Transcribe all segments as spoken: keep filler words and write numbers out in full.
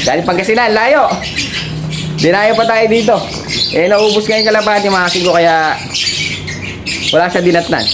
Galing Pangasinan, layo. Dinayo pa tayo dito. Eh, naubos ngayon kalapati mga kasing ko, kaya wala siya dinatnan.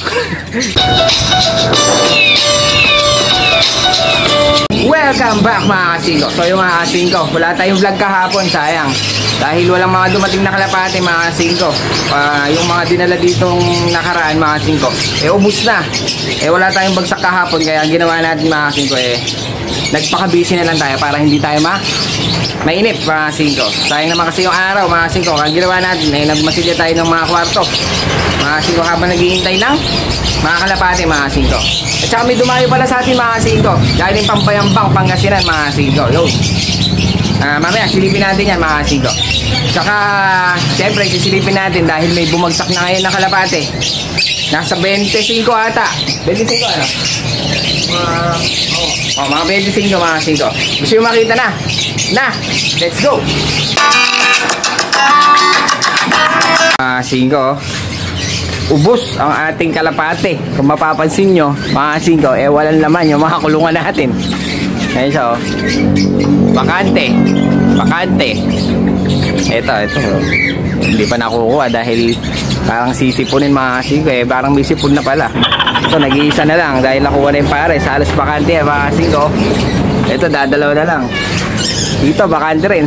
Welcome back mga kasing ko. So yung mga kasing ko, wala tayong vlog kahapon, sayang. Dahil walang mga dumating na kalapati mga kasing ko. uh, Yung mga dinala ditong nakaraan mga kasing ko, eh ubus na. Eh wala tayong bagsak kahapon, kaya ginawa natin mga kasing ko, eh nagpaka-busy na lang tayo para hindi tayo ma mainip mga kasing ko. Sayang naman kasi yung araw mga kasing ko. Kaya ginawa natin, eh nagmasilya tayo ng mga kwarto mga kasing ko habang naghihintay ng mga kalapati mga kasing ko. At saka may dumayo pala sa atin mga kasing ko, galing Pampayambang, Pangasinan mga kasing ko. Yo, uh, mamaya silipin natin yan mga kasing ko. Tsaka siyempre sisilipin natin dahil may bumagsak na ngayon na kalapati. Nasa twenty-five ata. twenty-five ano? Uh, oh. oh, mga twenty-five mga kasing ko. Gusto yung makita na? Na, let's go! Mga kasing ko, ubos ang ating kalapate. Kung mapapansin nyo mga kasing ko, eh walang laman yung mga kulungan natin. Ayun siya, oh. Bakante. Bakante. Ito, ito. Hindi pa nakukuha dahil parang sisipunin mga kasing ko, eh parang may sipon na pala. Ito, nag-iisa na lang dahil nakuha na yung pares. Halos bakante eh mga kasing ko. Ito, dadalaw na lang. Dito, bakante rin.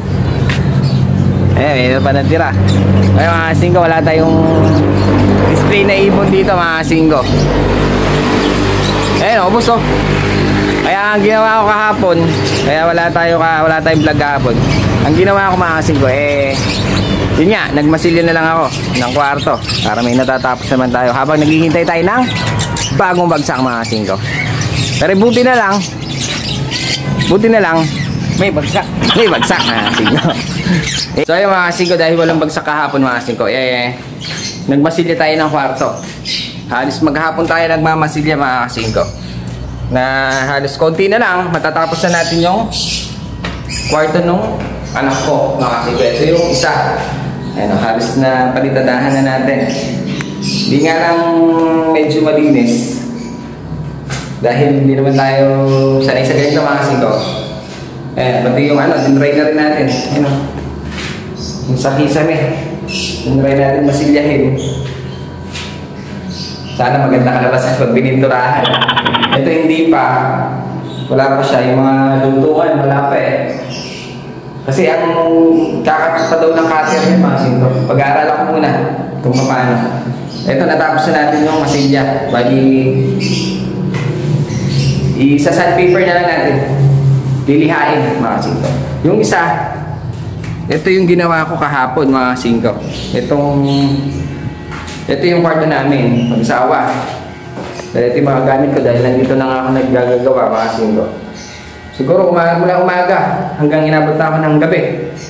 Eh, ito pa natira. Kaya mga kasing ko, wala tayong display na ibon dito mga kasing ko. Ayun, ubos oh. Kaya ang ginawa ko kahapon, kaya wala tayo wala tayong vlog kahapon. Ang ginawa ko mga kasing ko, eh yun nga, nagmasilya na lang ako ng kwarto para may natatapos naman tayo habang naghihintay tayo ng bagong bagsak mga kasing ko. Pero buti na lang, buti na lang may bagsak, may bagsak mga kasing ko. So yung mga kasing ko, dahil walang bagsak kahapon mga kasing ko, eh nagmasilya tayo ng kwarto. Halos maghapon tayo nagmamasilya mga kasing ko, na halos konti na lang matatapos na natin yung kwarto nung anak ko mga kasing ko. Ito yung isa. Ayan, halos na palitadahan na natin. Hindi nga lang medyo malinis dahil hindi naman tayo sanay sa ganito mga kasing ko. Ayan, pati yung ano, dinray na rin natin. Ayan, yung sa kisame, dinray natin masilyahin. Sana maganda kalabasan pag bininturahan. Ito hindi pa, wala pa siya. Yung mga luntungan, wala pa eh. Kasi ang kakapit pa daw ng cutter yun mga kasing ko. Pag-aaral ako muna kung paano. Ito, natapos na natin yung masilya. Bali, isa sandpaper na lang natin. Lilihain mga kasing ko. Yung isa, ito yung ginawa ko kahapon mga kasing ko. Itong, ito yung kwarto namin, mag-asawa. Dahil ito yung mga gamit ko dahil nandito na nga ako naggagagawa mga kasing ko. Siguro umaga, mula umaga hanggang inabot na ako ng gabi.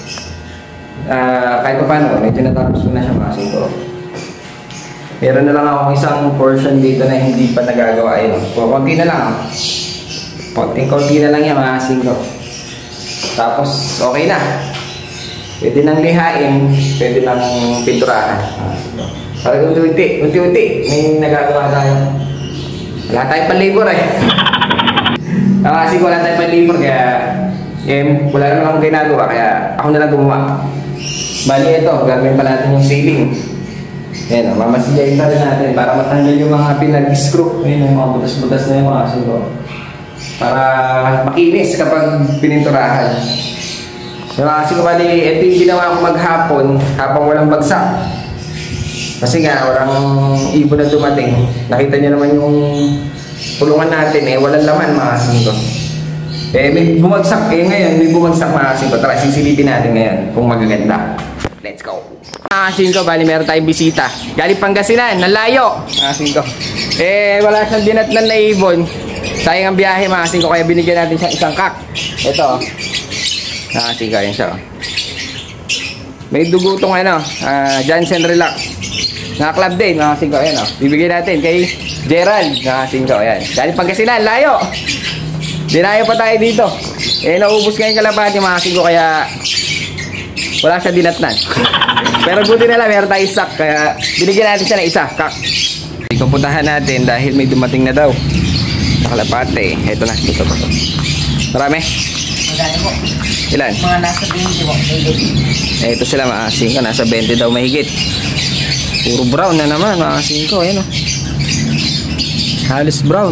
Uh, kahit pa paano, medyo natapos ko na siya mga kasing ko. Meron na lang ako isang portion dito na hindi pa nagagawa yun. Konti na lang. Konting-konti na lang yan mga kasing ko. Tapos okay na. Pwede nang lihain, pwede nang pinturahan. Parang unti-unti, unti-unti may nagagawa tayo. Wala tayong pan-labor eh. Kasi wala tayong pan-labor kaya eh, wala naman akong ginagawa kaya ako na lang gumawa. Bali ito, gagawin pa natin yung ceiling. Ayan o, mamasilyain pa rin natin para matanggal yung mga pinag-screw. Ayan yung mga butas-butas na yung mga kasing para makinis kapag pininturahan. So kasi ko bali, ito yung ginawa ko maghapon habang walang bagsak. Kasi nga, walang ibon na dumating. Nakita nyo naman yung pulungan natin eh, walang laman mga kasing ko. Eh, may bumagsak eh ngayon, may bumagsak mga kasing ko. Tara, sisilipin natin ngayon kung magaganda. Let's go! Mga kasing ko, bali meron tayong bisita. Galing Pangasinan, nalayo! Mga kasing ko. Eh, wala siyang dinatnan na ibon. Sayang ang biyahe mga kasing ko, kaya binigyan natin siya isang kak. Ito. Mga kasing ko, yun siya. May dugutong ano, uh, Johnson Relax. Naka-club din, mga kasing ko. Ayan o. Bibigyan natin kay Gerald. Mga kasing ko. Ayan. Galing Pangasinan, layo! Dinayo pa tayo dito. Eh, naubos ngayon kalapati mga kasing ko, kaya wala siya dinatnan. Pero buti na lang, meron tayo stock. Kaya binigyan natin siya ng isa. Kak. Pupuntahan natin dahil may dumating na daw. Nakalapate. Ito na. Ito, ito. Marami. Magkano po? Ilan? Mga nasa twenty po. Eh, ito sila mga singko. Nasa twenty daw mahigit. Puro brown na naman mga singko. Ayan o. Halos brown.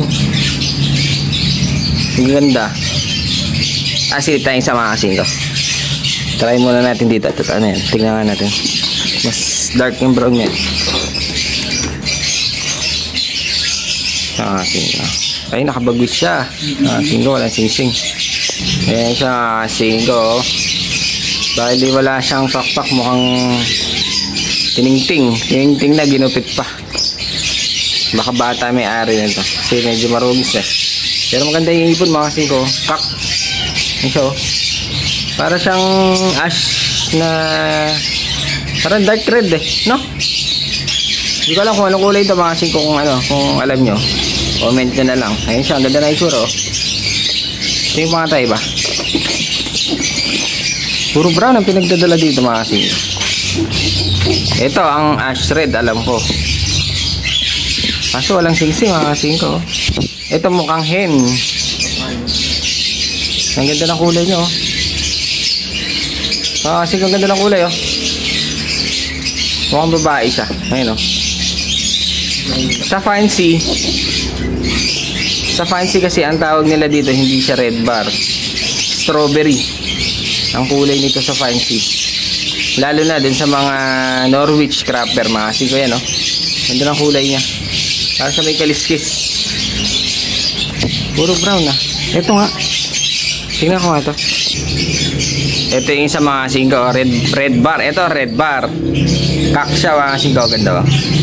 Ang ganda. Ah, sige tayo sa mga singko. Try muna natin dito. Ito, ano yan? Tingnan nga natin. Mas dark yung brown yan. Ah, singko. Ay, nakabagwis siya. Ah, singko, walang sing-sing. Ayan siya, singko. Dahil wala siyang pakpak, mukhang tiningting. Tiningting na, ginupit pa. Baka bata may ari na ito. Kasi medyo marugis eh. Pero maganda yung ipon mga singko. Kak. Ayan siya, oh. Para siyang ash na parang dark red eh, no? Hindi ko alam kung anong kulay ito mga singko, kung ano, kung alam nyo. Comment nyo na lang. Ayun siya, ang ganda na isura oh. Ito yung mga tayo ba? Puro brown ang pinagdadala dito mga singko. Ito ang ash red, alam ko. Kaso walang sing-sing mga singko. Ito mukhang hen. Ang ganda ng kulay nyo oh. Ah, kasi ang ganda ng kulay oh. Mukhang babae siya. Ayun oh. Sa fancy, sa fancy kasi ang tawag nila dito, hindi siya red bar, strawberry ang kulay nito sa fancy. Lalo na din sa mga Norwich crapper mga siko yan oh. Ganda ng kulay niya. Para sa may kaliskis. Puro brown na. Ito nga. Tingnan ko nga ito. Ito yung sa mga singko, red, red bar. Ito, red bar. Kak siya mga singko, ganda.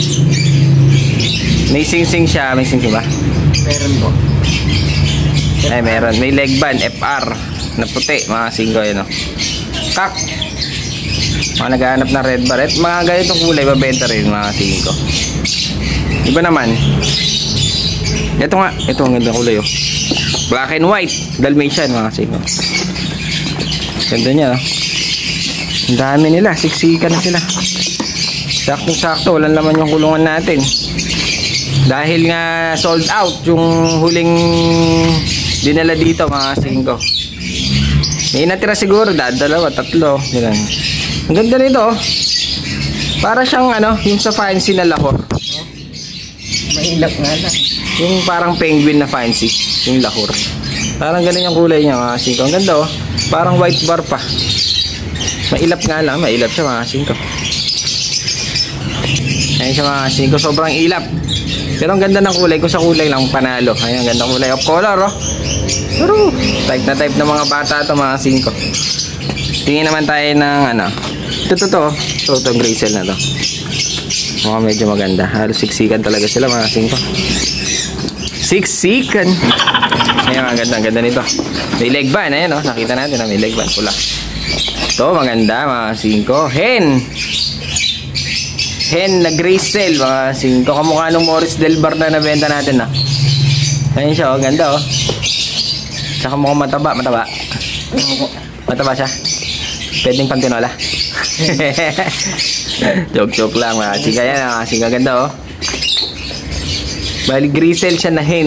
May sing-sing siya, may sing-sing ba? Meron po. Ay, meron. May leg band, F R. Na puti, mga singko yun. Kak. Mga naghahanap ng red bar. At mga ganitong kulay, mabenta rin mga singko. Iba naman. Ito nga, ito ang ganda kulay oh. Black and white, Dalmatian mga singko. Ganda niya oh. Ang dami nila, siksikan na sila. Saktong sakto, walang laman yung kulungan natin. Dahil nga sold out yung huling dinala dito mga singko. May natira siguro, dalawa, tatlo. Ganun. Ang ganda nito oh. Para siyang ano, yung sa fancy na lahor. Mahilap nga lang. Yung parang penguin na fancy, yung lahor. Parang ganun yung kulay niya mga singko. Ang ganda oh. Parang white bar pa. Mailap nga lang, mailap siya mga singko. Ayan siya mga singko, sobrang ilap. Pero ang ganda ng kulay, ko sa kulay lang panalo. Ayan, ang ganda ng kulay of color oh. Pero type na type ng mga bata ito mga singko. Tingin naman tayo ng ano. Ito to to. Ito itong gray cell na to. Mga medyo maganda. Halos siksikan talaga sila mga singko. Siksikan. Ayan, ang ganda, ang ganda nito. May leg band, ayan oh. Nakita natin na may leg band, pula. Ito, maganda mga singko. Hen. Hen na gray cell mga singko. Kamukha ng Morris Del Bar na nabenta natin na. Ayan siya oh, ganda oh. Saka mukhang mataba, mataba. Mataba siya. Pwedeng pantinola. Joke-joke lang mga singko. Ayan mga singko, ganda oh. Bali gray cell siya na hen.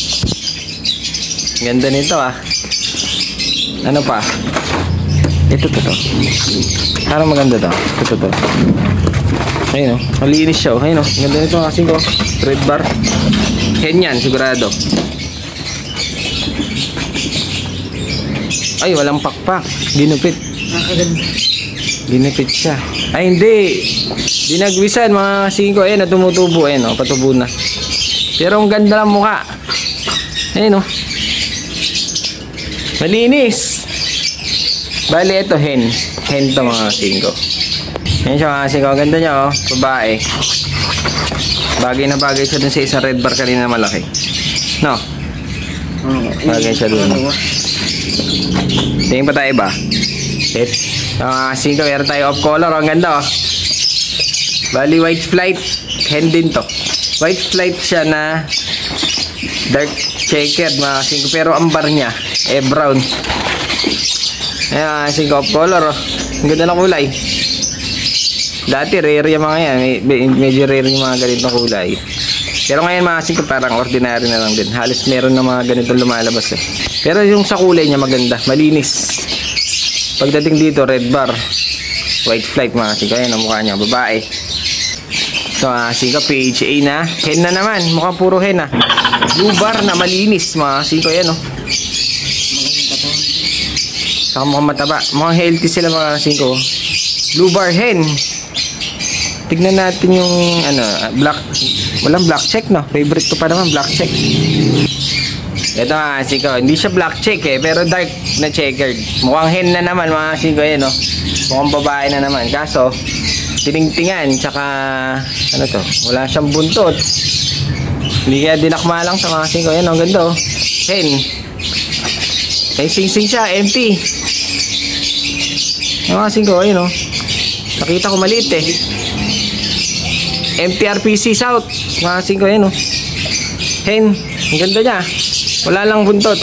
Ganda nito ah. Ano pa? Ito to to. Parang maganda to. Ito to to. Ayun o. Malinis siya o. Ayun o. Ganda nito kasi ko. Red bar. Hen yan sigurado. Ay walang pakpak. Ginupit. Ginupit siya. Ay hindi. Dinagwisan mga singko. Ayun o. Tumutubo. Ayun o. Patubo na. Pero ang ganda ng mukha. Ayun o. Malinis. Bali ito hen. Hen to mga singko. Yan siya mga singko. Ganda niya oh. Babae. Bagay na bagay siya dun sa isang red bar kanina malaki. No? Bagay siya dun. Tingin pa tayo ba? Et. Mga singko. Meron tayo off color. Ang ganda oh. Bali white flight. Hen din to. White flight siya na dark checkered mga singko. Pero ang bar niya eh brown. Ayan, singko of color oh. Ang ganda ng kulay. Dati rare yung mga yan. Med medyo rare yung mga ganitong kulay. Pero ngayon mga singko, parang ordinary na lang din. Halos meron na mga ganitong lumalabas eh. Pero yung sa kulay niya maganda, malinis. Pagdating dito, red bar, white flight mga singko. Ayan ang mukha niya, babae. So mga singko, P H A na. Hen na naman, mukhang puro hen ah. Blue bar na malinis mga singko. Ayan o. Oh. Saka mukhang mataba. Mukhang healthy sila mga singko. Blue bar hen. Tignan natin yung ano, black. Walang black check no. Favorite ko pa naman black check. Ito mga singko, hindi siya black check eh, pero dark na checkered. Mukhang hen na naman mga singko eh no. Mukhang babae na naman. Kaso tiningtingan tsaka ano to, wala siyang buntot. Hindi kaya dinakma lang sa mga singko. Yan ang ganda oh. Hen. May sing-sing siya, empty. Mga singko, ayun oh. Nakita ko maliit eh. M T R P C South. Mga singko, ayun oh. Hen, ang ganda niya. Wala lang buntot.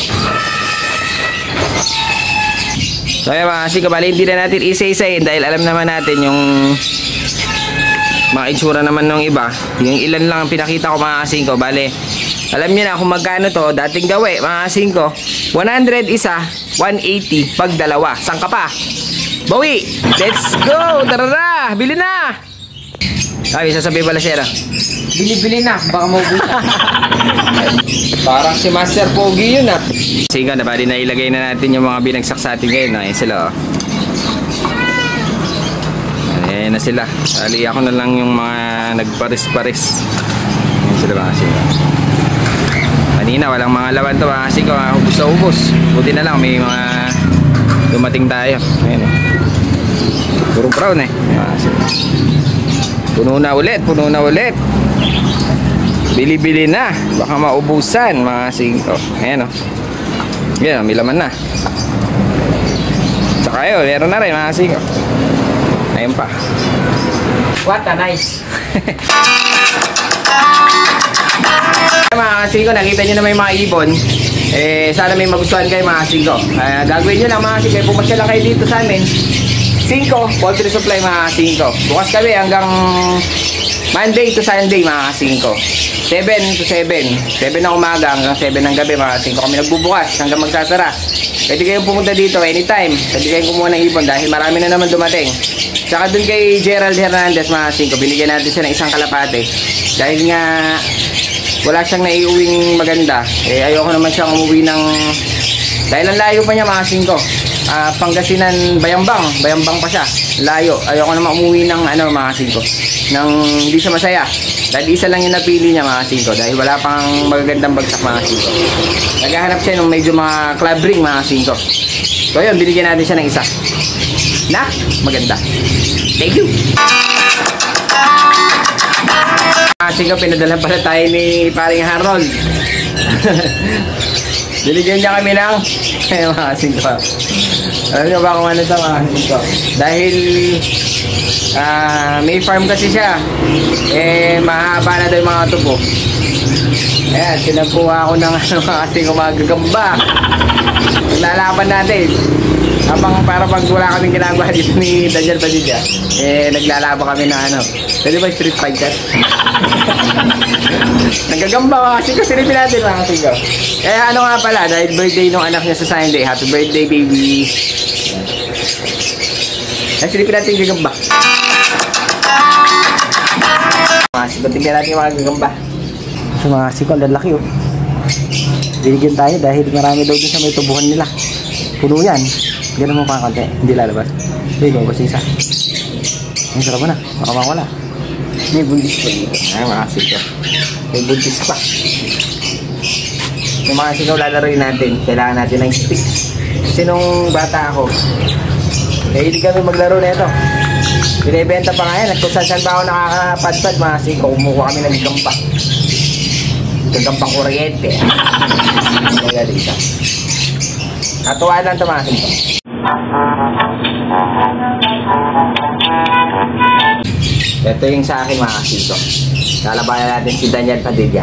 So ayun mga singko, bali hindi na natin isa-isahin dahil alam naman natin yung mga itsura naman ng iba. Yung ilan lang ang pinakita ko mga singko. Bale, alam niyo na kung magkano to. Dating gawi mga singko, one hundred isa, one eighty pag dalawa. Saan ka pa? Bawi! Let's go! Tara na! Bili na! Ay, sasabihin pala siya na. Bili-bili na, baka maubusan. Parang si Master Pogi yun ah. Sige na, bali na ilagay na natin yung mga binagsak sa atin ngayon. Ayan sila oh. Ayan na sila. Bali ako na lang yung mga nagparis-paris. Ayan sila mga sila. Kanina walang mga laban to mga siko. Ubus na ubus. Buti na lang may mga dumating tayo. Ayan oh. Puro brown eh. Puno na ulit, puno na ulit. Bili-bili na. Baka maubusan mga singko. Ayan o. Oh. Ayan, may laman na. Tsaka yun, meron na rin mga singko. Ayan pa. What a nice. Mga singko, nakita nyo na may mga ibon. Eh, sana may magustuhan kayo mga singko. Uh, gagawin nyo lang mga singko. Pumasya lang kayo dito sa amin. Cinco, poultry supply mga singko. Bukas kami hanggang Monday to Sunday mga singko. seven to seven. seven ng umaga hanggang seven ng gabi mga singko. Kami nagbubukas hanggang magsasara. Pwede kayong pumunta dito anytime. Pwede kayong kumuha ng ibon dahil marami na naman dumating. Tsaka dun kay Gerald Hernandez mga singko, binigyan natin siya ng isang kalapate. Dahil nga wala siyang naiuwing maganda. Eh ayoko naman siyang umuwi ng... Dahil ang layo pa niya mga singko. Uh, Pangasinan, Bayambang, Bayambang pa siya. Layo. Ayoko naman umuwi ng ano mga singko. Nang hindi siya masaya. Dahil isa lang yung napili niya mga singko. Dahil wala pang magagandang bagsak mga singko. Naghahanap siya ng medyo mga club ring mga singko. So yun, binigyan natin siya ng isa. Na, maganda. Thank you. Mga singko, pinadala pala tayo ni paring Harold. Binigyan niya kami ng eh, mga singko. Alam niyo ba kung ano ito mga singko? Dahil uh, may farm kasi siya. Eh, mahaba na daw yung mga tubo. Ayan, sinapuha ako ng ano, mga singko, mga gagamba. Naglalaban natin. Habang para pag wala kaming ginagawa dito ni Daniel Padilla, eh, naglalaban kami na ano. Pwede ba street fighter? Nagagamba kasi kasi silipin natin mga singko. Eh ano nga pala, dahil birthday nung anak niya sa Sunday. Happy birthday baby. Eh silipin natin yung gagamba. Mga singko, tingnan natin yung mga gagamba. So mga singko, lalaki oh. Binigyan tayo dahil marami daw din sa may tubuhan nila. Puno yan. Ganun mo pa konti, hindi lalabas. Bigyan ko isa. Ang sarap mo na, baka mawala. May buntis pa dito. Ay, mga singko. May buntis pa. Yung mga singko lalaroin natin, kailangan natin ng stick. Kasi nung bata ako, eh hindi kami maglaro na ito. Binibenta pa nga yan. At kung saan ba ako nakakapadpad, mga singko, kumukuha kami ng gamba. Gambang kuryente. Kaya dito. Katuwaan lang ito mga singko. Ito yung sa akin mga singko. Lalabayan natin si Daniel Padilla.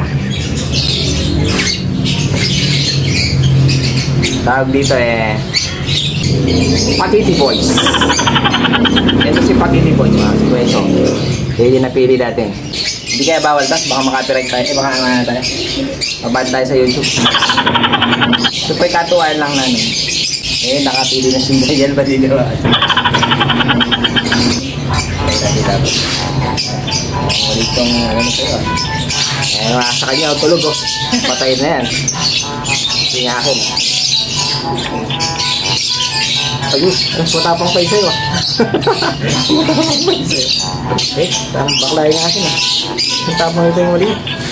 Tawag dito eh Patiti Boys. Ito si Patiti Boys mga singko. Ito. Ito yung napili natin. Hindi kaya bawal tas, baka makapirate tayo. Eh, baka ano tayo. Mabad tayo sa YouTube. So, pa'y katuwaan lang namin. Eh, nakapili na si Daniel ba dito ba? Kaya natin dapat. Ulit kong ano na sa'yo. Eh, sa kanya, tulog oh. Patayin na yan. Hindi nga akin. Ayos, alas matapang pa sa'yo ah. Matapang pa sa'yo. Eh, bakla yung akin ah. Matapang ito yung mali.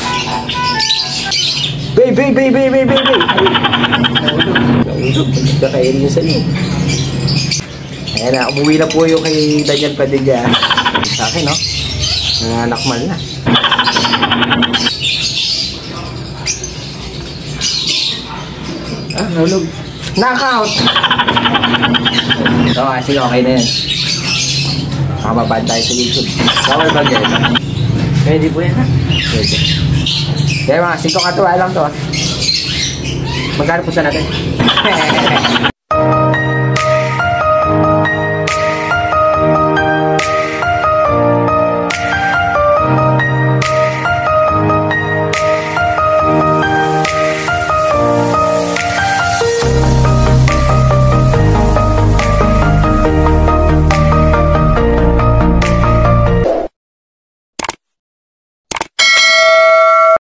Bay, bay, bay, bay, bay, bay, bay. Naulog, nagkakain niyo sa inyo. Ayan na, umuwi na po yung kay Daniel Padilla. Sa akin, no? Nanganakmal na. Ah, naulog. Knockout! So, kasi okay na yan. Makababad tayo sa YouTube. Bawal ba dyan? Pwede po yan, ha? Pwede. Kaya mga singko katuwa lang to, ha? Magkano po sa natin?